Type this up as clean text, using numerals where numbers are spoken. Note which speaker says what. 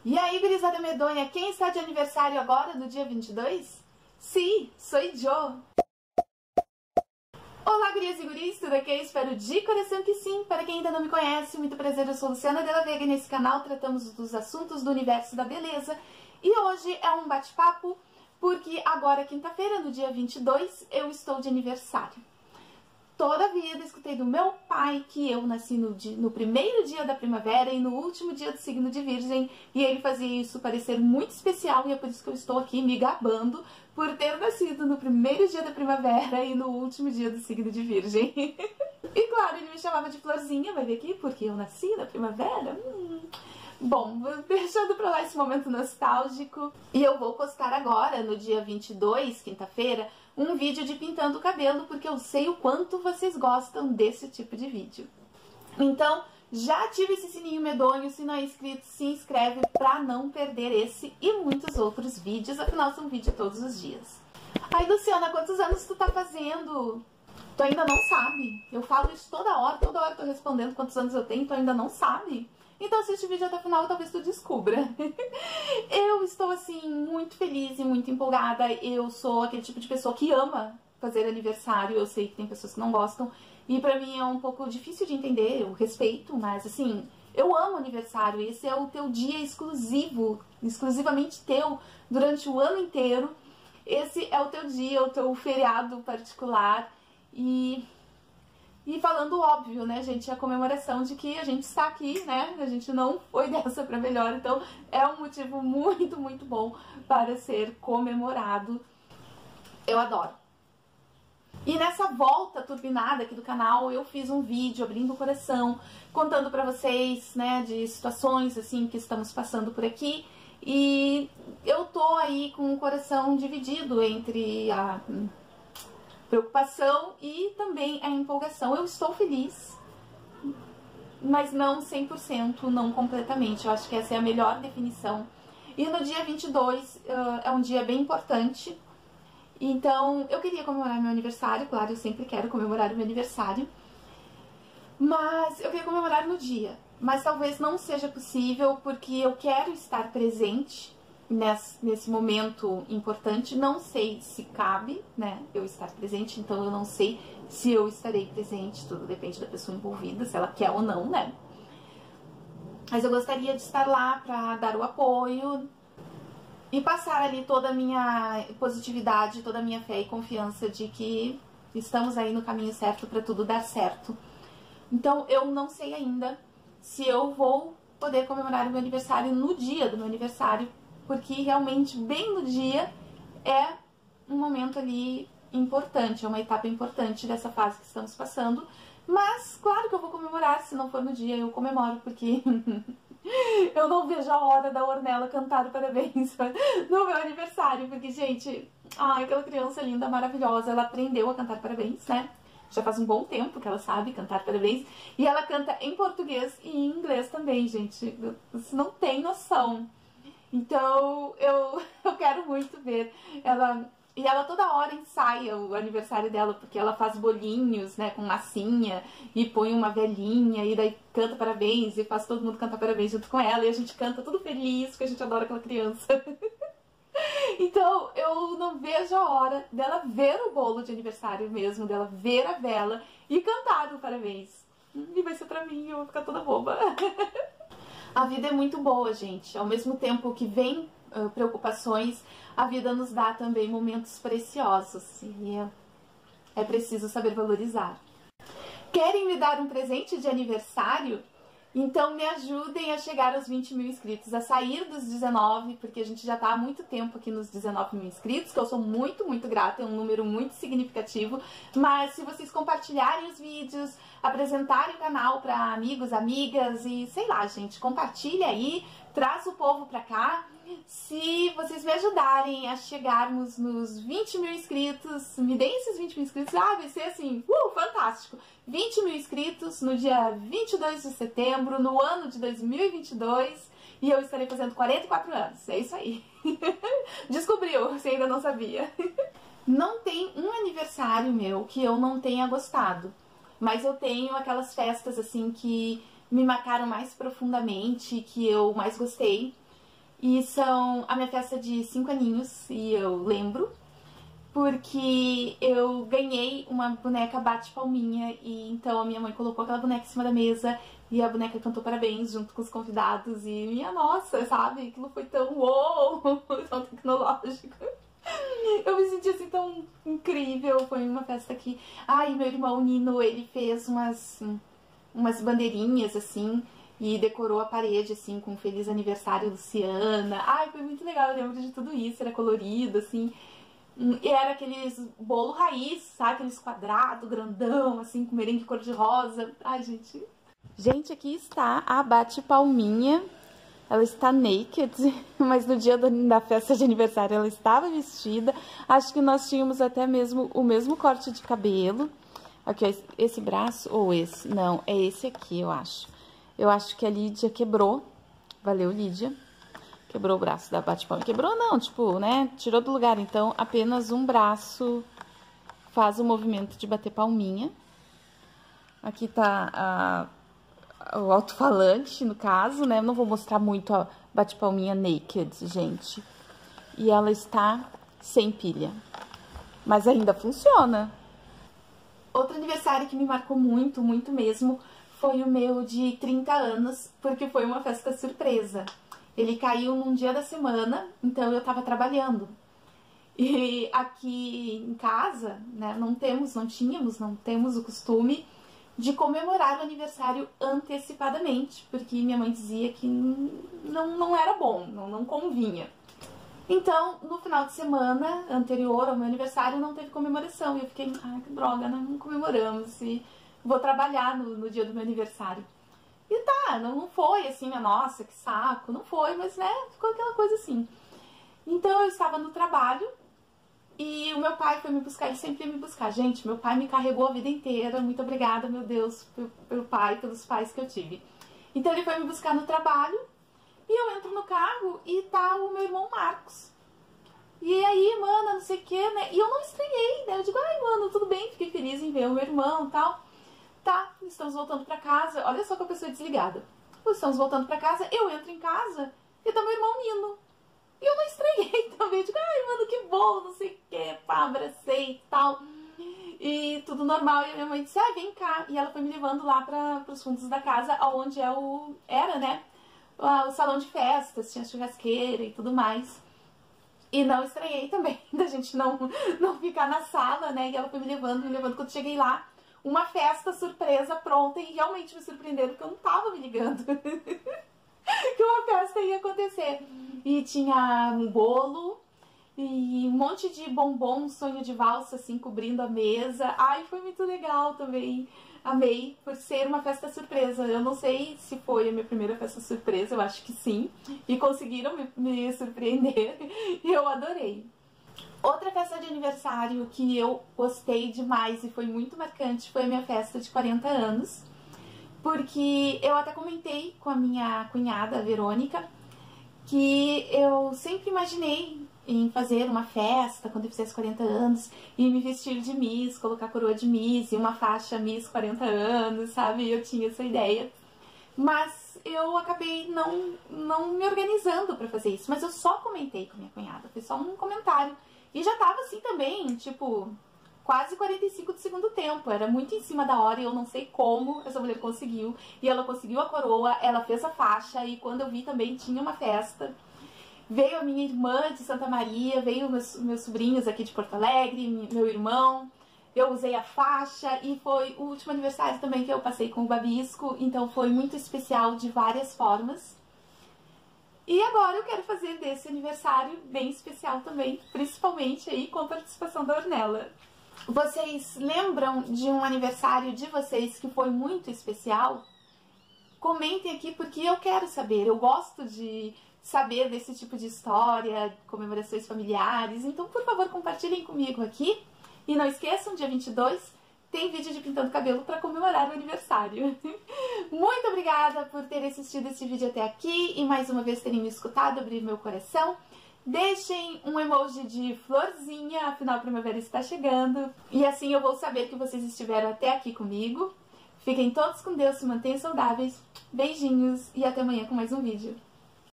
Speaker 1: E aí, gurizada medonha, quem está de aniversário agora, no dia 22? Sim, sou eu. Olá, gurias e guris, tudo ok? Espero de coração que sim. Para quem ainda não me conhece, muito prazer, eu sou Luciana Della Vega e nesse canal tratamos dos assuntos do universo da beleza. E hoje é um bate-papo, porque agora, quinta-feira, no dia 22, eu estou de aniversário. Toda a vida escutei do meu pai que eu nasci no primeiro dia da primavera e no último dia do signo de Virgem, e ele fazia isso parecer muito especial, e é por isso que eu estou aqui me gabando por ter nascido no primeiro dia da primavera e no último dia do signo de Virgem. E claro, ele me chamava de Florzinha, vai ver aqui, porque eu nasci na primavera. Bom, deixando pra lá esse momento nostálgico, e eu vou postar agora, no dia 22, quinta-feira, um vídeo de pintando o cabelo, porque eu sei o quanto vocês gostam desse tipo de vídeo. Então, já ativa esse sininho medonho, se não é inscrito, se inscreve pra não perder esse e muitos outros vídeos, afinal são vídeos todos os dias. Ai, Luciana, quantos anos tu tá fazendo? Tu ainda não sabe. Eu falo isso toda hora tô respondendo quantos anos eu tenho, tu ainda não sabe. Então assiste o vídeo até o final e talvez tu descubra. Eu estou assim muito feliz e muito empolgada. Eu sou aquele tipo de pessoa que ama fazer aniversário. Eu sei que tem pessoas que não gostam e pra mim é um pouco difícil de entender. Eu respeito, mas assim, eu amo aniversário. Esse é o teu dia exclusivo, exclusivamente teu, durante o ano inteiro. Esse é o teu dia, o teu feriado particular. E falando óbvio, né, gente, a comemoração de que a gente está aqui, né, a gente não foi dessa pra melhor, então é um motivo muito, muito bom para ser comemorado. Eu adoro. E nessa volta turbinada aqui do canal, eu fiz um vídeo abrindo o coração, contando pra vocês, né, de situações, assim, que estamos passando por aqui. E eu tô aí com o coração dividido entre a preocupação e também a empolgação. Eu estou feliz, mas não 100%, não completamente. Eu acho que essa é a melhor definição. E no dia 22 é um dia bem importante. Então, eu queria comemorar meu aniversário, claro, eu sempre quero comemorar o meu aniversário. Mas eu queria comemorar no dia. Mas talvez não seja possível, porque eu quero estar presente nesse momento importante. Não sei se cabe, né, eu estar presente, então eu não sei se eu estarei presente, tudo depende da pessoa envolvida, se ela quer ou não, né. Mas eu gostaria de estar lá pra dar o apoio e passar ali toda a minha positividade, toda a minha fé e confiança de que estamos aí no caminho certo pra tudo dar certo. Então eu não sei ainda se eu vou poder comemorar o meu aniversário no dia do meu aniversário, porque realmente bem no dia é um momento ali importante, é uma etapa importante dessa fase que estamos passando. Mas claro que eu vou comemorar, se não for no dia eu comemoro, porque eu não vejo a hora da Ornella cantar o parabéns no meu aniversário, porque, gente, ai, aquela criança linda, maravilhosa, ela aprendeu a cantar parabéns, né? Já faz um bom tempo que ela sabe cantar parabéns, e ela canta em português e em inglês também, gente, você não tem noção. Então eu quero muito ver ela. E ela toda hora ensaia o aniversário dela, porque ela faz bolinhos, né, com massinha, e põe uma velhinha, e daí canta parabéns, e faz todo mundo cantar parabéns junto com ela, e a gente canta tudo feliz, porque a gente adora aquela criança. Então eu não vejo a hora dela ver o bolo de aniversário mesmo, dela ver a vela e cantar o parabéns. E vai ser pra mim, eu vou ficar toda boba. A vida é muito boa, gente. Ao mesmo tempo que vem preocupações, a vida nos dá também momentos preciosos. E é preciso saber valorizar. Querem me dar um presente de aniversário? Então me ajudem a chegar aos 20 mil inscritos, a sair dos 19, porque a gente já tá há muito tempo aqui nos 19 mil inscritos, que eu sou muito, muito grata, é um número muito significativo. Mas se vocês compartilharem os vídeos, apresentarem o canal para amigos, amigas e sei lá, gente, compartilha aí, traz o povo pra cá. Se vocês me ajudarem a chegarmos nos 20 mil inscritos, me deem esses 20 mil inscritos, vai ser assim, fantástico. 20 mil inscritos no dia 22 de setembro, no ano de 2022, e eu estarei fazendo 44 anos, é isso aí. Descobriu, se ainda não sabia. Não tem um aniversário meu que eu não tenha gostado, mas eu tenho aquelas festas assim que me marcaram mais profundamente, que eu mais gostei. E são a minha festa de 5 aninhos, e eu lembro, porque eu ganhei uma boneca bate-palminha, e então a minha mãe colocou aquela boneca em cima da mesa, e a boneca cantou parabéns junto com os convidados, e minha nossa, sabe? Aquilo foi tão uou, tão tecnológico. Eu me senti assim tão incrível, foi uma festa que... Ai, meu irmão Nino, ele fez umas bandeirinhas, assim, e decorou a parede, assim, com Feliz Aniversário, Luciana. Ai, foi muito legal, eu lembro de tudo isso, era colorido, assim. E era aqueles bolo raiz, sabe? Aqueles quadrados, grandão, assim, com merengue cor-de-rosa. Ai, gente... Gente, aqui está a bate-palminha. Ela está naked, mas no dia da festa de aniversário ela estava vestida. Acho que nós tínhamos até mesmo o mesmo corte de cabelo. Aqui, ó, esse braço, ou esse? Não, é esse aqui, eu acho. Eu acho que a Lídia quebrou. Valeu, Lídia. Quebrou o braço da bate-palma. Quebrou não, tipo, né? Tirou do lugar. Então, apenas um braço faz o movimento de bater palminha. Aqui tá o alto-falante, no caso, né? Eu não vou mostrar muito a bate-palminha naked, gente. E ela está sem pilha. Mas ainda funciona. Outro aniversário que me marcou muito, muito mesmo, foi o meu de 30 anos, porque foi uma festa surpresa. Ele caiu num dia da semana, então eu tava trabalhando. E aqui em casa, né, não temos o costume de comemorar o aniversário antecipadamente, porque minha mãe dizia que não era bom, não convinha. Então, no final de semana anterior ao meu aniversário, não teve comemoração. E eu fiquei, ai, que droga, não comemoramos. E vou trabalhar no dia do meu aniversário. E tá, não foi assim, nossa, que saco, não foi, mas né, ficou aquela coisa assim. Então, eu estava no trabalho e o meu pai foi me buscar, ele sempre ia me buscar. Gente, meu pai me carregou a vida inteira, muito obrigada, meu Deus, pelo pai, pelos pais que eu tive. Então, ele foi me buscar no trabalho. E eu entro no carro e tá o meu irmão Marcos. E aí, mana, não sei o que, né? E eu não estranhei, né? Eu digo, ai, mano, tudo bem, fiquei feliz em ver o meu irmão e tal. Tá, estamos voltando pra casa. Olha só que a pessoa é desligada. Estamos voltando pra casa, eu entro em casa e tá meu irmão Nino. E eu não estranhei também. Eu digo, ai, mano, que bom, não sei o que, pá, abracei e tal. E tudo normal. E a minha mãe disse, ai, vem cá. E ela foi me levando lá pros fundos da casa, onde era, né? O salão de festas, tinha churrasqueira e tudo mais. E não estranhei também da gente não ficar na sala, né? E ela foi me levando. Quando cheguei lá, uma festa surpresa pronta. E realmente me surpreenderam, porque eu não tava me ligando que uma festa ia acontecer. E tinha um bolo e um monte de bombom, sonho de valsa, assim, cobrindo a mesa. Ai, foi muito legal também. Amei, por ser uma festa surpresa. Eu não sei se foi a minha primeira festa surpresa, eu acho que sim. E conseguiram me surpreender e eu adorei. Outra festa de aniversário que eu gostei demais e foi muito marcante foi a minha festa de 40 anos. Porque eu até comentei com a minha cunhada, a Verônica, que eu sempre imaginei em fazer uma festa quando eu fizesse 40 anos e me vestir de Miss, colocar coroa de Miss e uma faixa Miss 40 anos, sabe? Eu tinha essa ideia. Mas eu acabei não me organizando pra fazer isso. Mas eu só comentei com minha cunhada, foi só um comentário. E já tava assim também, tipo, quase 45 do segundo tempo. Era muito em cima da hora e eu não sei como essa mulher conseguiu. E ela conseguiu a coroa, ela fez a faixa e quando eu vi também tinha uma festa. Veio a minha irmã de Santa Maria, veio meus sobrinhos aqui de Porto Alegre, meu irmão. Eu usei a faixa e foi o último aniversário também que eu passei com o Babisco. Então foi muito especial de várias formas. E agora eu quero fazer desse aniversário bem especial também, principalmente aí com a participação da Ornella. Vocês lembram de um aniversário de vocês que foi muito especial? Comentem aqui porque eu quero saber, eu gosto de saber desse tipo de história, comemorações familiares, então por favor compartilhem comigo aqui. E não esqueçam, dia 22 tem vídeo de pintando cabelo para comemorar o aniversário. Muito obrigada por terem assistido esse vídeo até aqui e mais uma vez terem me escutado, abrir meu coração. Deixem um emoji de florzinha, afinal a primavera está chegando. E assim eu vou saber que vocês estiveram até aqui comigo. Fiquem todos com Deus, se mantenham saudáveis. Beijinhos e até amanhã com mais um vídeo.